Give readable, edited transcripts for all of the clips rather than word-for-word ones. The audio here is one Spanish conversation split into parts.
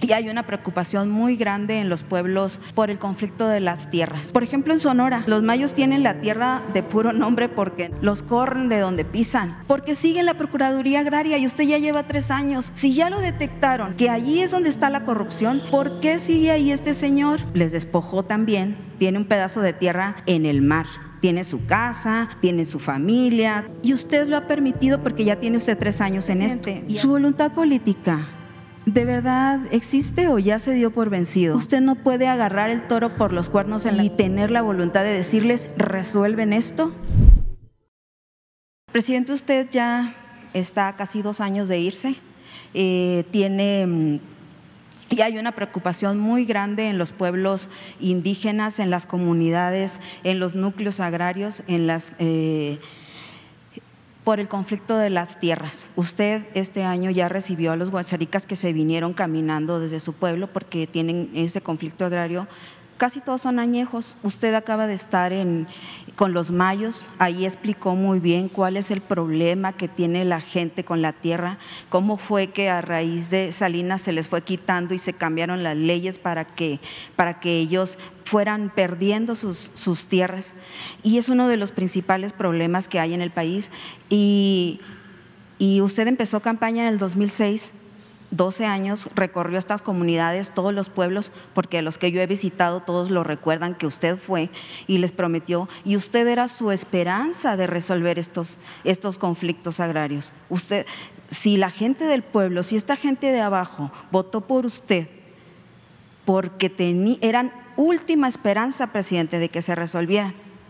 Y hay una preocupación muy grande en los pueblos por el conflicto de las tierras. Por ejemplo, en Sonora, los mayos tienen la tierra de puro nombre porque los corren de donde pisan, porque siguen la Procuraduría Agraria y usted ya lleva 3 años. Si ya lo detectaron, que allí es donde está la corrupción, ¿por qué sigue ahí este señor? Les despojó también, tiene un pedazo de tierra en el mar. Tiene su casa, tiene su familia y usted lo ha permitido porque ya tiene usted 3 años en esto. Su voluntad política, ¿de verdad existe o ya se dio por vencido? Usted no puede agarrar el toro por los cuernos y tener la voluntad de decirles, ¿resuelven esto? Presidente, usted ya está a casi 2 años de irse. Y hay una preocupación muy grande en los pueblos indígenas, en las comunidades, en los núcleos agrarios, por el conflicto de las tierras. Usted este año ya recibió a los huaxaricas que se vinieron caminando desde su pueblo porque tienen ese conflicto agrario. Casi todos son añejos. Usted acaba de estar con los mayos, ahí explicó muy bien cuál es el problema que tiene la gente con la tierra, cómo fue que a raíz de Salinas se les fue quitando y se cambiaron las leyes para que ellos fueran perdiendo sus tierras. Y es uno de los principales problemas que hay en el país. Y usted empezó campaña en el 2006. 12 años, recorrió estas comunidades, todos los pueblos, porque los que yo he visitado todos lo recuerdan que usted fue y les prometió, y usted era su esperanza de resolver estos conflictos agrarios. Usted, si la gente del pueblo, si esta gente de abajo votó por usted, porque eran última esperanza, presidente, de que se resolvieran,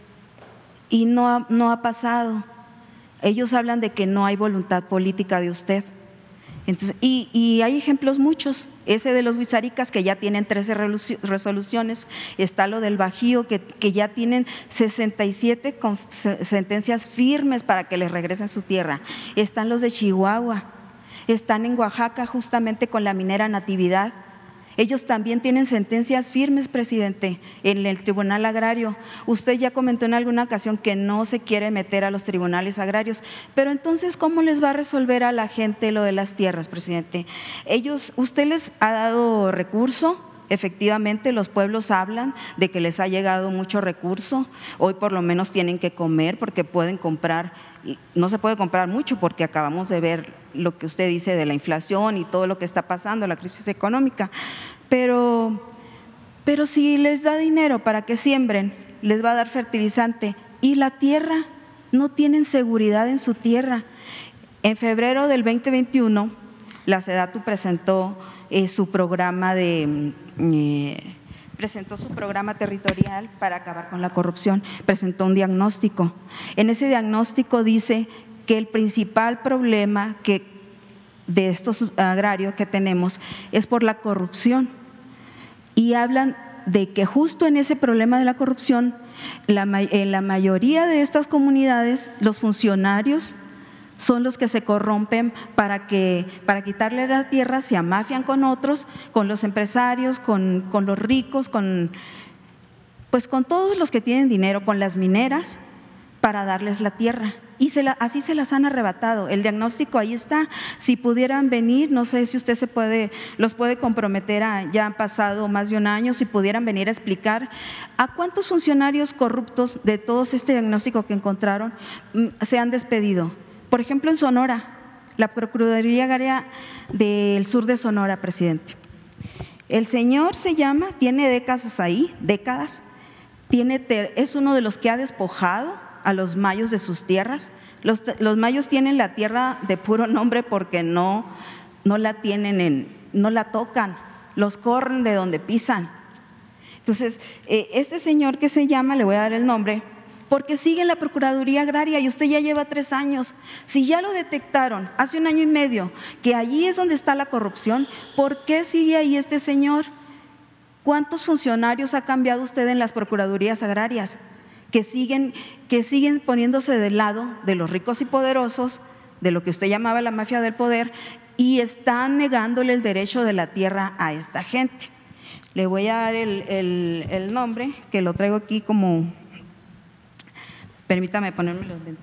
y no ha pasado. Ellos hablan de que no hay voluntad política de usted. Entonces, y hay ejemplos muchos, ese de los huizaricas que ya tienen 13 resoluciones, está lo del Bajío que ya tienen 67 sentencias firmes para que les regresen su tierra, están los de Chihuahua, están en Oaxaca justamente con la minera Natividad. Ellos también tienen sentencias firmes, presidente, en el Tribunal Agrario. Usted ya comentó en alguna ocasión que no se quiere meter a los tribunales agrarios, pero entonces, ¿cómo les va a resolver a la gente lo de las tierras, presidente? ¿Usted les ha dado recurso? Efectivamente, los pueblos hablan de que les ha llegado mucho recurso. Hoy por lo menos tienen que comer porque pueden comprar, no se puede comprar mucho porque acabamos de ver lo que usted dice de la inflación y todo lo que está pasando, la crisis económica. Pero si les da dinero para que siembren, les va a dar fertilizante y la tierra, no tienen seguridad en su tierra. En febrero del 2021, la SEDATU presentó su programa territorial para acabar con la corrupción, presentó un diagnóstico. En ese diagnóstico dice que el principal problema de estos agrarios que tenemos es por la corrupción y hablan de que justo en ese problema de la corrupción, en la mayoría de estas comunidades, los funcionarios son los que se corrompen para quitarle la tierra, se amafian con otros, con los empresarios, con los ricos, con todos los que tienen dinero, con las mineras, para darles la tierra. Y así se las han arrebatado. El diagnóstico ahí está. Si pudieran venir, no sé si usted los puede comprometer, ya han pasado más de un año, si pudieran venir a explicar a cuántos funcionarios corruptos de todo este diagnóstico que encontraron se han despedido. Por ejemplo, en Sonora, la Procuraduría Agraria del sur de Sonora, presidente. El señor tiene décadas ahí, es uno de los que ha despojado a los mayos de sus tierras. Los mayos tienen la tierra de puro nombre porque no la tocan, los corren de donde pisan. Entonces, este señor que le voy a dar el nombre, porque sigue en la Procuraduría Agraria y usted ya lleva 3 años. Si ya lo detectaron hace 1 año y medio, que allí es donde está la corrupción, ¿por qué sigue ahí este señor? ¿Cuántos funcionarios ha cambiado usted en las Procuradurías Agrarias? Que siguen poniéndose del lado de los ricos y poderosos, de lo que usted llamaba la mafia del poder, y están negándole el derecho de la tierra a esta gente. Le voy a dar el nombre, que lo traigo aquí como… Permítame ponerme los lentes.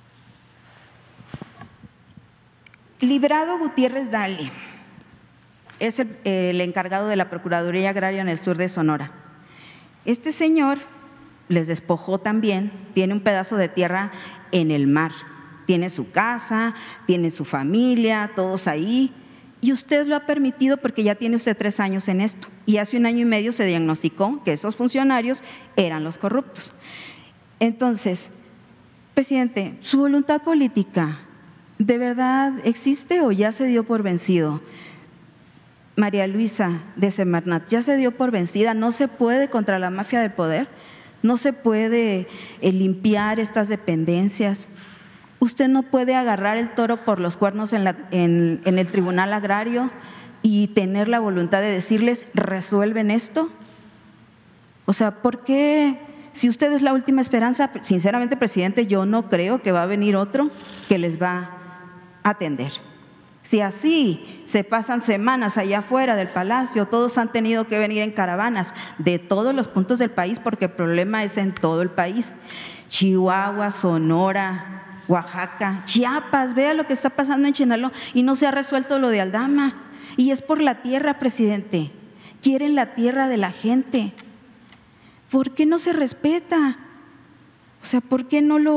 Librado Gutiérrez Dale. es el encargado de la Procuraduría Agraria en el sur de Sonora. Este señor les despojó también, tiene un pedazo de tierra en el mar, tiene su casa, tiene su familia, todos ahí, y usted lo ha permitido porque ya tiene usted 3 años en esto, y hace 1 año y medio se diagnosticó que esos funcionarios eran los corruptos. Entonces, presidente, ¿su voluntad política de verdad existe o ya se dio por vencido? María Luisa de Semarnat, ¿ya se dio por vencida? ¿No se puede contra la mafia del poder? ¿No se puede limpiar estas dependencias? ¿Usted no puede agarrar el toro por los cuernos en el Tribunal Agrario y tener la voluntad de decirles, resuelven esto? O sea, ¿por qué? Si usted es la última esperanza, sinceramente, presidente, yo no creo que va a venir otro que les va a atender. Si así se pasan semanas allá afuera del palacio, todos han tenido que venir en caravanas de todos los puntos del país porque el problema es en todo el país. Chihuahua, Sonora, Oaxaca, Chiapas, vea lo que está pasando en Chenaló y no se ha resuelto lo de Aldama. Y es por la tierra, presidente. Quieren la tierra de la gente. ¿Por qué no se respeta? O sea, ¿por qué no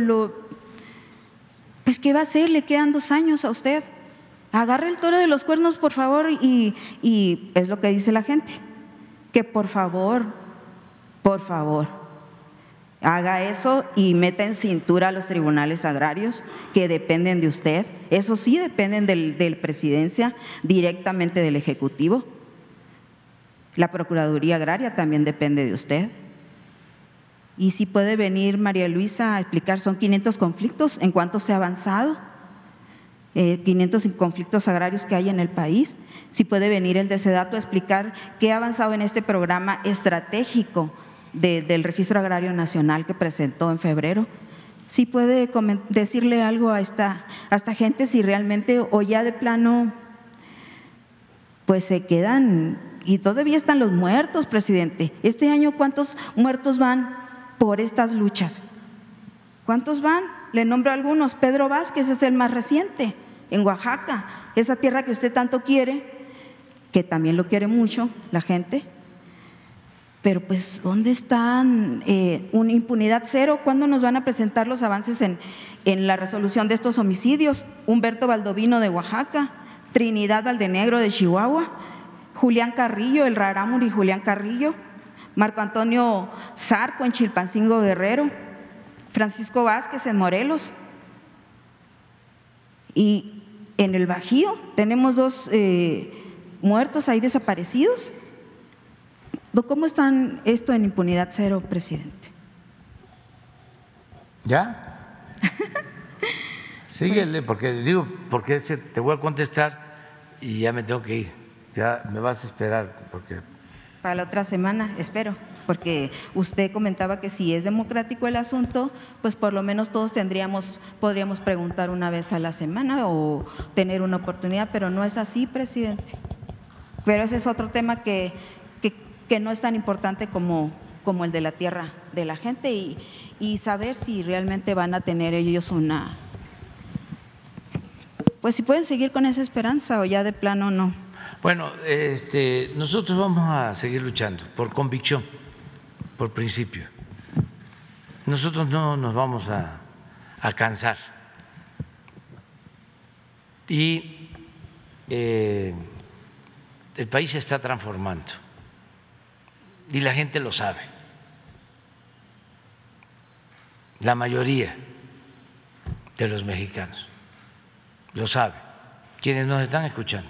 pues qué va a hacer? Le quedan 2 años a usted. Agarre el toro de los cuernos, por favor, y es lo que dice la gente, que por favor, haga eso y meta en cintura a los tribunales agrarios que dependen de usted. Eso sí, dependen del presidencia, directamente del Ejecutivo. La Procuraduría Agraria también depende de usted. Y si puede venir María Luisa a explicar, son 500 conflictos, ¿en cuánto se ha avanzado? 500 conflictos agrarios que hay en el país. Si puede venir el de SEDATU a explicar qué ha avanzado en este programa estratégico del Registro Agrario Nacional que presentó en febrero. Si puede decirle algo a esta gente, si realmente o ya de plano pues se quedan y todavía están los muertos, presidente. Este año, ¿cuántos muertos van por estas luchas? ¿Cuántos van? Le nombro algunos. Pedro Vázquez es el más reciente, en Oaxaca, esa tierra que usted tanto quiere, que también lo quiere mucho la gente. Pero pues, ¿dónde están? Una impunidad cero. ¿Cuándo nos van a presentar los avances en la resolución de estos homicidios? Humberto Baldovino de Oaxaca, Trinidad Valdenegro de Chihuahua, Julián Carrillo, el Rarámuri Julián Carrillo, Marco Antonio Zarco en Chilpancingo Guerrero, Francisco Vázquez en Morelos. Y en el Bajío tenemos 2 muertos ahí desaparecidos. ¿Cómo están esto en impunidad cero, presidente? ¿Ya? Síguele, porque te voy a contestar y ya me tengo que ir. Ya me vas a esperar porque… Para la otra semana, espero, porque usted comentaba que si es democrático el asunto, pues por lo menos todos podríamos preguntar una vez a la semana o tener una oportunidad, pero no es así, presidente. Pero ese es otro tema que no es tan importante como el de la tierra de la gente y saber si realmente van a tener ellos pues si pueden seguir con esa esperanza o ya de plano no. Bueno, nosotros vamos a seguir luchando por convicción, por principio. Nosotros no nos vamos a cansar. Y el país se está transformando y la gente lo sabe. La mayoría de los mexicanos lo sabe, quienes nos están escuchando.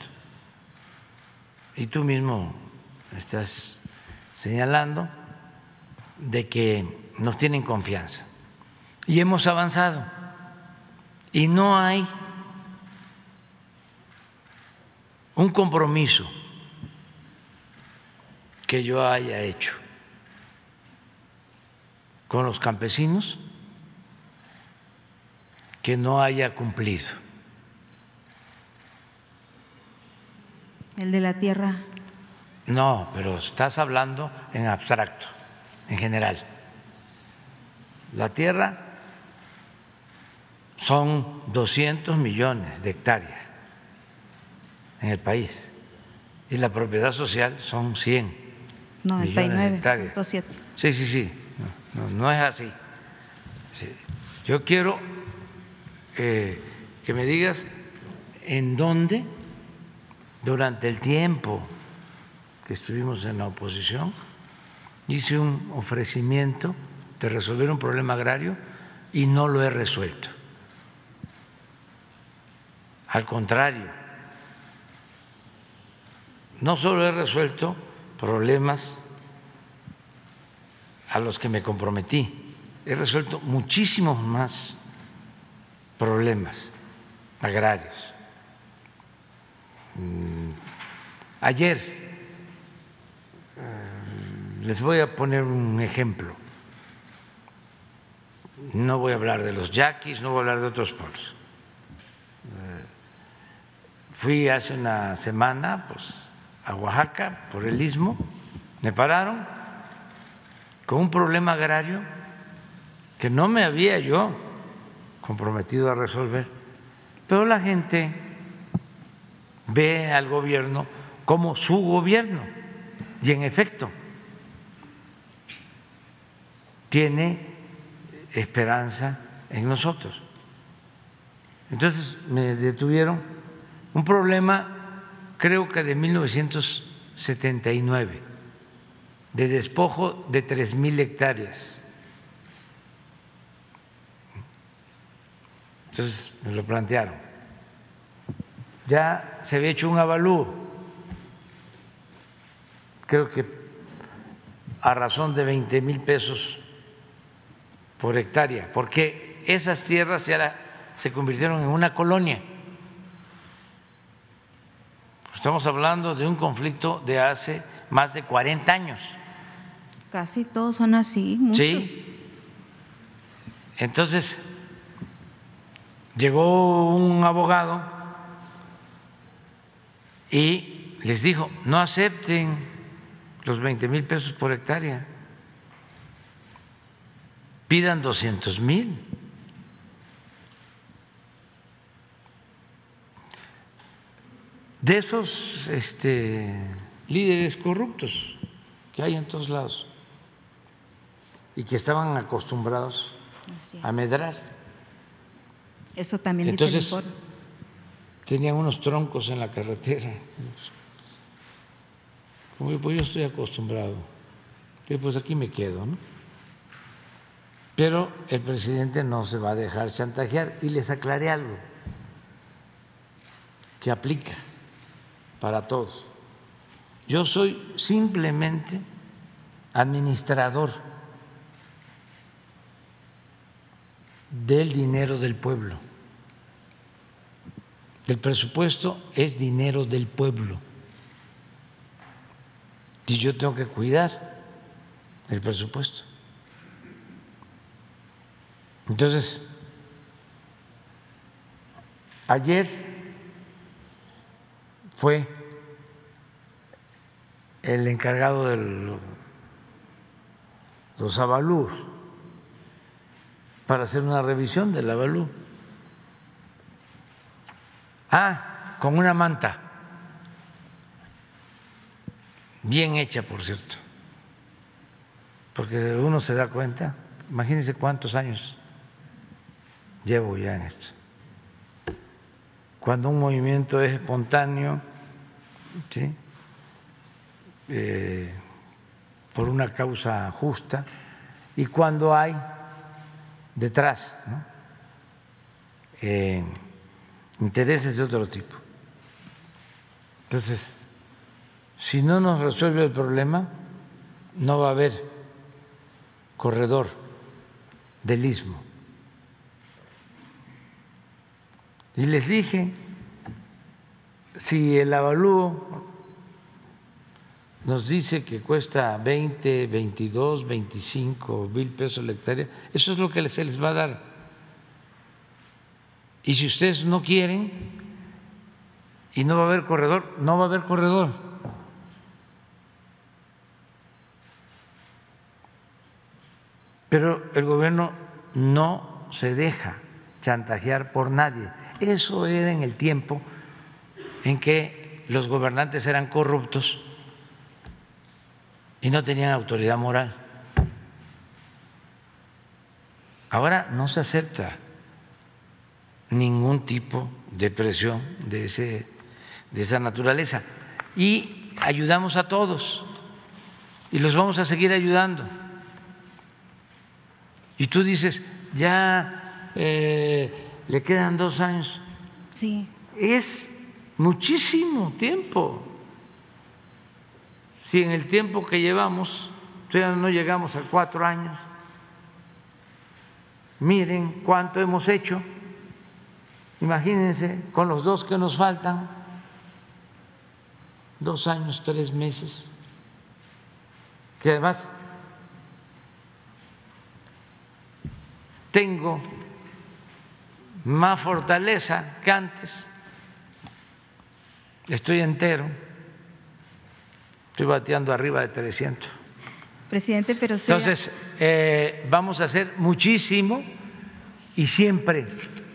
Y tú mismo estás señalando de que nos tienen confianza y hemos avanzado y no hay un compromiso que yo haya hecho con los campesinos que no haya cumplido. ¿El de la tierra? No, pero estás hablando en abstracto, en general. La tierra son 200 millones de hectáreas en el país y la propiedad social son 100 millones de hectáreas. 99.7. Sí, sí, sí, no es así. Sí. Yo quiero que me digas en dónde, durante el tiempo que estuvimos en la oposición, hice un ofrecimiento de resolver un problema agrario y no lo he resuelto. Al contrario, no solo he resuelto problemas a los que me comprometí, he resuelto muchísimos más problemas agrarios. Ayer les voy a poner un ejemplo. No voy a hablar de los yaquis, no voy a hablar de otros pueblos. Fui hace una semana a Oaxaca por el Istmo, me pararon con un problema agrario que no me había yo comprometido a resolver, pero la gente ve al gobierno como su gobierno y en efecto tiene esperanza en nosotros. Entonces me detuvieron un problema, creo que de 1979, de despojo de 3,000 hectáreas. Entonces me lo plantearon. Ya se había hecho un avalúo, creo que a razón de 20,000 pesos por hectárea, porque esas tierras ya se convirtieron en una colonia. Estamos hablando de un conflicto de hace más de 40 años. Casi todos son así, muchos. Sí. Entonces, llegó un abogado y les dijo, no acepten los 20,000 pesos por hectárea, pidan 200,000. De esos líderes corruptos que hay en todos lados y que estaban acostumbrados a medrar. Eso también entonces dice el informe. Tenían unos troncos en la carretera. Como pues yo estoy acostumbrado, pues aquí me quedo, ¿no? Pero el presidente no se va a dejar chantajear y les aclaré algo que aplica para todos. Yo soy simplemente administrador del dinero del pueblo. El presupuesto es dinero del pueblo y yo tengo que cuidar el presupuesto. Entonces, ayer fue el encargado de los avalúos para hacer una revisión del avalúo. Con una manta, bien hecha, por cierto, porque uno se da cuenta, imagínense cuántos años llevo ya en esto. Cuando un movimiento es espontáneo, ¿sí? Por una causa justa, y cuando hay detrás, ¿no? Intereses de otro tipo. Entonces, si no nos resuelve el problema, no va a haber corredor del Istmo. Y les dije, si el avalúo nos dice que cuesta 20, 22, 25 mil pesos la hectárea, eso es lo que se les va a dar. Y si ustedes no quieren y no va a haber corredor, no va a haber corredor. Pero el gobierno no se deja chantajear por nadie. Eso era en el tiempo en que los gobernantes eran corruptos y no tenían autoridad moral. Ahora no se acepta ningún tipo de presión de esa naturaleza y ayudamos a todos y los vamos a seguir ayudando. Y tú dices, ya le quedan 2 años. Sí. Es muchísimo tiempo. Si en el tiempo que llevamos todavía no llegamos a 4 años, miren cuánto hemos hecho. Imagínense con los 2 que nos faltan, 2 años, 3 meses, que además tengo más fortaleza que antes, estoy entero, estoy bateando arriba de 300. Presidente, pero usted entonces vamos a hacer muchísimo y siempre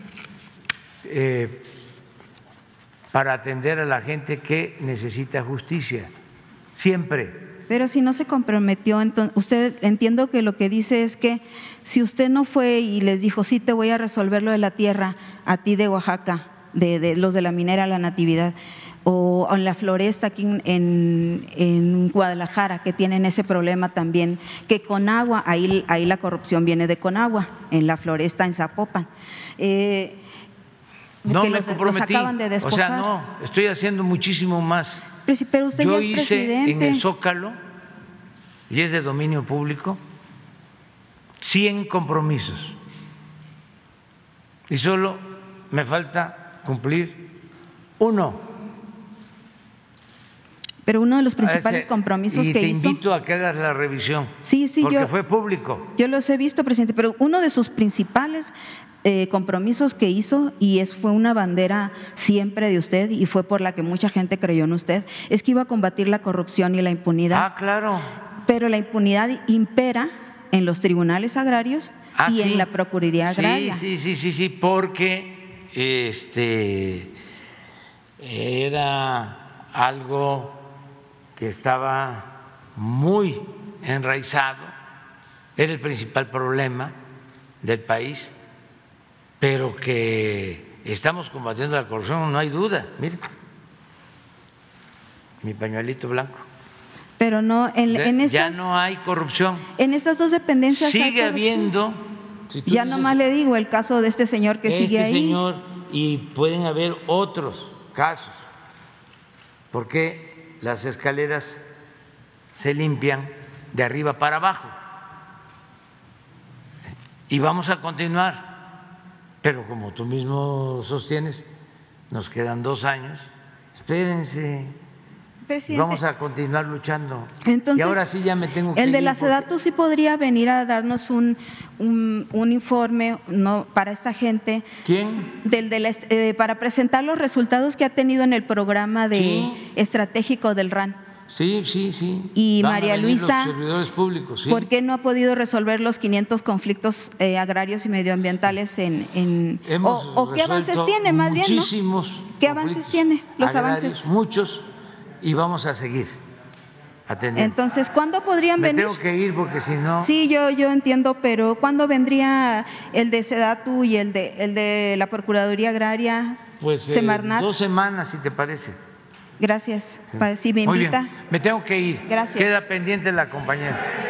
para atender a la gente que necesita justicia, siempre. Pero si no se comprometió, entonces usted, entiendo que lo que dice es que si usted no fue y les dijo, sí, te voy a resolver lo de la tierra, a ti de Oaxaca, de los de la minera La Natividad, o en la Floresta aquí en Guadalajara, que tienen ese problema también, que Conagua, ahí la corrupción viene de Conagua, en la Floresta, en Zapopan. No que me comprometí, los acaban de despojar. o sea, no, estoy haciendo muchísimo más. Pero usted Yo ya es hice presidente. en el Zócalo, y es de dominio público, 100 compromisos y solo me falta cumplir 1. Pero uno de los principales compromisos y que te hizo… invito a que hagas la revisión. Sí, porque fue público. Yo los he visto, presidente, pero uno de sus principales compromisos que hizo, y fue una bandera siempre de usted y fue por la que mucha gente creyó en usted, es que iba a combatir la corrupción y la impunidad. Ah, claro. Pero la impunidad impera en los tribunales agrarios y en la Procuraduría Agraria. Sí, porque era algo que estaba muy enraizado, era el principal problema del país, pero que estamos combatiendo la corrupción, no hay duda. Mire, mi pañuelito blanco. Pero no, ya no hay corrupción. En estas 2 dependencias sigue habiendo. Si ya nomás le digo el caso de este señor que sigue ahí. Este señor, y pueden haber otros casos, porque las escaleras se limpian de arriba para abajo y vamos a continuar. Pero como tú mismo sostienes, nos quedan 2 años, espérense, presidente, vamos a continuar luchando. Entonces, y ahora sí ya me tengo que ir. El de la porque… SEDATU sí podría venir a darnos un informe, ¿no?, para esta gente. ¿Quién? Para presentar los resultados que ha tenido en el programa estratégico del RAN. Sí. Y van María Luisa, los servidores públicos, sí. ¿Por qué no ha podido resolver los 500 conflictos agrarios y medioambientales o qué avances tiene más bien, ¿no? ¿Qué avances tiene? Los avances. Muchos, y vamos a seguir atendiendo. Entonces, ¿cuándo podrían venir? Me tengo que ir porque si no… Sí, yo entiendo, pero ¿cuándo vendría el de SEDATU y el de la Procuraduría Agraria? Pues Semarnat. 2 semanas, si te parece. Gracias. Sí. Si me invita. Muy bien. Me tengo que ir. Gracias. Queda pendiente la compañera.